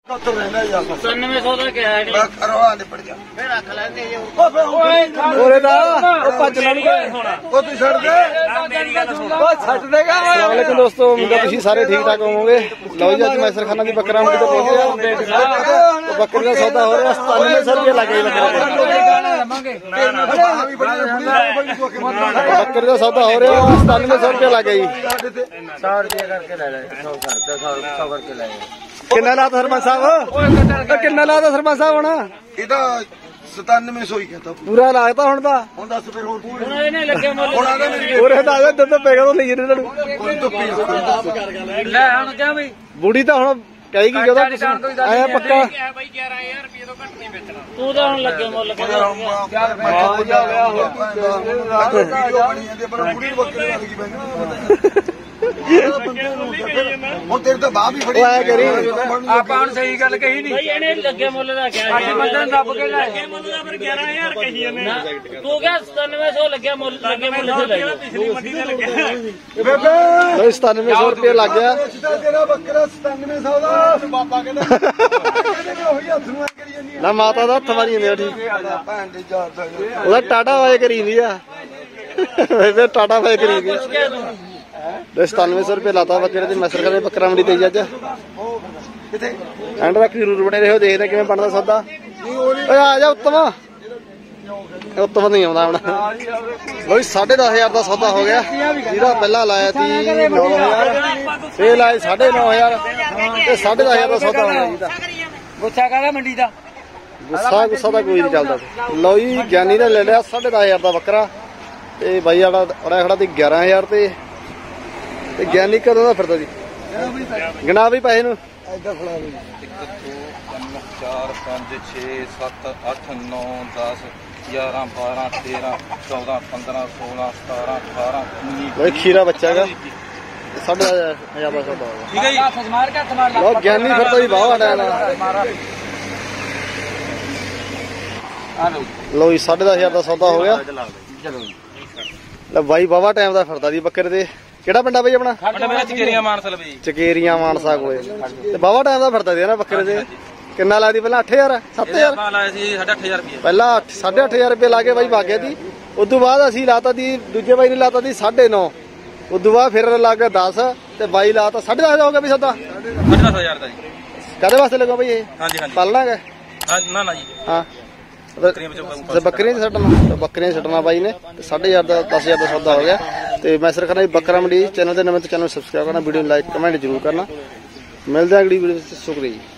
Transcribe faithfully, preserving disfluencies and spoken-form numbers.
सतानवे सौ का क्या है करवा निपट जा फिर रख लेंगे ये ओरे दा ओ भज लणगे ओ तू छड़ दे मेरी गल सुन ओ छड़ देगा। अस्सलाम वालेकुम दोस्तों, उम्मीद है तुम सारे ठीक ठाक होवोगे। लो जी अज मैसर खाना दी बकरा मंडी ते पहुंचे आ। बकरे का सौदा हो रहा है सतानवे सौ रुपये लगे बकरे का सौदा हो रहा है सतानवे सौ रुपये लगे जी। सौ रुपये करके ले ले सौ सौ करके ले किन्ना लाता सरपंच साहब किन्ना लाता सरपंच साहब होना ਇਹਦਾ सतानवे सौ ही कहता पूरा लागता हुण दा ਹੁਣ ਦੱਸ ਫਿਰ ਹੋਰ ਹੁਣ ਇਹਨੇ ਲੱਗੇ ਮੁੱਲ ਹੁਣ ਆਦਾ ਮੇਰੀ ਉਰੇ ਤਾਂ ਆ ਦੁੱਧ ਪੈਗਾ ਤੋਂ ਲਈ ਇਹਨਾਂ ਨੂੰ ਕੋਈ ਤੋਂ ਪੀ ਲੈ ਹੁਣ ਕਿਆ ਬਈ ਬੁੜੀ ਤਾਂ ਹੁਣ ਕਹੇਗੀ ਕਿ ਉਹਦਾ ਆਇਆ ਪੱਕਾ ਬਾਈ ਗਿਆਰਾਂ ਹਜ਼ਾਰ ਰੁਪਏ ਤੋਂ ਘੱਟ ਨਹੀਂ ਵੇਚਣਾ ਤੂੰ ਤਾਂ ਹੁਣ ਲੱਗੇ ਮੁੱਲ ਹੋ ਜਾ ਗਿਆ ਹੋ ਵੀਡੀਓ ਬਣੀ ਜਾਂਦੀ ਪਰ ਬੁੜੀ ਨੂੰ ਬੱਕਰੇ ਨਾਲ ਕੀ ਬੈਠੀ ਹੁਣ ਤੇਰੇ ਤਾਂ ਬਾਹ ਵੀ ਫੜੀ ਉਹ ਆਇਆ ਕਰੀ ਆਪਾਂ ਹੁਣ ਸਹੀ ਗੱਲ ਕਹੀ ਨਹੀਂ ਬਈ ਇਹਨੇ ਲੱਗੇ ਮੁੱਲ ਦਾ ਕਿਹਾ ਅੱਜ ਬੰਦਨ ਦੱਬ ਕੇ ਲੈ ਲੱਗੇ ਮੁੱਲ ਦਾ ਫਿਰ ਗਿਆਰਾਂ ਹਜ਼ਾਰ ਕਹੀ ਜਾਂਦੇ ਤੂੰ ਕਿਹਾ ਸਤਾਨਵੇਂ ਸੌ ਲੱਗਿਆ ਮੁੱਲ ਲੱਗੇ ਮੁੱਲ ਤੇ ਲੈ ਪਿਛਲੀ ਮੰਡੀ ਤੇ ਲੱਗਿਆ ਬਈ ਸਤਾਨਵੇਂ ਸੌ ਰੁਪਏ ਲੱਗ ਗਿਆ ਤੇਰਾ ਬੱਕਰਾ ਸਤਾਨਵੇਂ ਸੌ ਦਾ ਬਾਬਾ ਕਹਿੰਦਾ ਕਹਿੰਦੇ ਉਹੀ ਹੱਥ ਨੂੰ ਕਰੀ ਜਾਂਦੀ ਨਾ ਮਾਤਾ ਦਾ ਹੱਥ ਮਾਰੀ ਜਾਂਦੇ ਠੀਕ ਭੈਣ ਦੇ ਜਾ ਉਹਦਾ ਟਾਟਾ ਵਾਏ ਕਰੀ ਜਾਂਦੀ ਆ ਬੇਬੇ ਟਾਟਾ ਵਾਏ ਕਰੀ ਜਾਂਦੀ ਆ। सतानवे सौ रुपये लाता बकरे की मैसर करे बकरा मंडी ते अज एंड तक जरूर बने रहो, देखते किवें बनदा सौदा। ओए आ जा उत्तम उत्तम नहीं आउंदा हुण बई साढ़े दस हजार का सौदा हो गया। जिहदा पहला लाया सी नौ हजार फिर लाए साढ़े नौ हजार ते साढ़े दस हजार का सौदा होना जिहदा ਗੁੱਸਾ ਕਾਹਦਾ ਮੰਡੀ ਦਾ गुस्सा गुस्सा तो कोई नहीं चलता। लो जी ज्ञानी ने ले लिया साढ़े दस हजार का बकरा ते भाई आड़ा खड़ा सी ग्यारह हजार ते ਤੇ ਗਿਆਨੀ ਕਦੋਂ ਦਾ ਫਿਰਦਾ ਜੀ ਗਿਣਾ ਵੀ ਪੈਸੇ ਨੂੰ ਇੱਧਰ ਫੜਾ ਲਈ ਇੱਕ ਦੋ ਤਿੰਨ ਚਾਰ ਪੰਜ ਛੇ ਸੱਤ ਅੱਠ ਨੌ ਦਸ ਗਿਆਰਾਂ ਬਾਰਾਂ ਤੇਰਾਂ ਚੌਦਾਂ ਪੰਦਰਾਂ ਸੋਲਾਂ ਸਤਾਰਾਂ ਅਠਾਰਾਂ ਉੱਨੀ ਬਈ ਖੀਰਾ ਬੱਚਾ ਹੈਗਾ ਸਾਢੇ ਹਜ਼ਾਰ ਦਾ ਸੌਦਾ ਹੋਗਾ। ਠੀਕ ਹੈ ਜੀ। ਹੱਥ ਮਾਰ ਕੇ ਹੱਥ ਮਾਰ ਲਾ ਲੋ ਗਿਆਨੀ ਫਿਰਦਾ ਜੀ ਬਾਹਰ ਆਇਆ ਨਾ ਲੋ ਜੀ ਸਾਢੇ ਦਸ ਹਜ਼ਾਰ ਦਾ ਸੌਦਾ ਹੋ ਗਿਆ। ਚਲੋ ਲੈ ਬਾਈ ਬਾਵਾ ਟਾਈਮ ਦਾ ਫਿਰਦਾ ਜੀ ਬੱਕਰੇ ਦੇ। ਕਿਹੜਾ ਪਿੰਡਾ ਬਈ ਆਪਣਾ ਸਾਡਾ ਮੇਰਾ ਚਕੇਰੀਆਂ ਮਾਨਸਲ ਬਈ ਚਕੇਰੀਆਂ ਮਾਨਸਾ ਕੋਲੇ ਤੇ ਬਾਵਾ ਟਾਈਮ ਦਾ ਫਿਰਦਾ ਸੀ ਨਾ ਬੱਕਰੇ ਦੇ। ਕਿੰਨਾ ਲਾਦੀ ਪਹਿਲਾਂ ਅੱਠ ਹਜ਼ਾਰ ਸੱਤ ਇਹਦੇ ਹਜ਼ਾਰ ਆਪਾਂ ਲਾਇਆ ਸੀ ਸਾਢੇ ਅੱਠ ਹਜ਼ਾਰ ਰੁਪਏ ਪਹਿਲਾਂ ਸਾਢੇ ਅੱਠ ਹਜ਼ਾਰ ਰੁਪਏ ਲਾ ਕੇ ਬਾਈ ਭਾਗਿਆ ਸੀ। ਉਦੋਂ ਬਾਅਦ ਅਸੀਂ ਲਾਤਾ ਦੀ ਦੂਜੇ ਬਾਈ ਨੇ ਲਾਤਾ ਦੀ ਸਾਢੇ ਨੌ ਉਦੋਂ ਬਾਅਦ ਫਿਰ ਲੱਗ ਗਿਆ ਦਸ ਤੇ ਬਾਈ ਲਾਤਾ ਸਾਢੇ ਦਸ ਹੋ ਗਿਆ ਬਈ ਸੌਦਾ। ਸਾਢੇ ਦਸ ਹਜ਼ਾਰ ਦਾ ਜੀ। ਕਾਹਦੇ ਵਾਸਤੇ ਲੱਗਾ ਬਈ ਇਹ ਹਾਂਜੀ ਹਾਂਜੀ ਪਾਲਣਾ ਹੈਗਾ ਹਾਂ ਨਾ ਨਾ ਜੀ ਹਾਂ ਬੱਕਰੀਆਂ ਵਿੱਚੋਂ ਤੇ ਬੱਕਰੀਆਂ ਛੱਡਣਾ ਬੱਕਰੀਆਂ ਛੱਡਣਾ ਬਾਈ ਨੇ ਸਾਢੇ ਹਜ਼ਾਰ ਦਾ ਦਸ ਹਜ਼ਾਰ ਦਾ ਸੌਦਾ ਹੋ ਗਿਆ। ਤੇ ਮੈਸਰ ਖਾਨਾ ਬੱਕਰਾ ਮੰਡੀ ਚੈਨਲ ਦੇ ਨਵੇਂ ਤੇ ਚੈਨਲ ਨੂੰ ਸਬਸਕ੍ਰਾਈਬ ਕਰਨਾ, ਵੀਡੀਓ ਨੂੰ ਲਾਈਕ ਕਮੈਂਟ ਜ਼ਰੂਰ ਕਰਨਾ। ਮਿਲਦੇ ਆ ਅਗਲੀ ਵੀਡੀਓ ਵਿੱਚ। ਸ਼ੁਕਰੀਆ ਜੀ।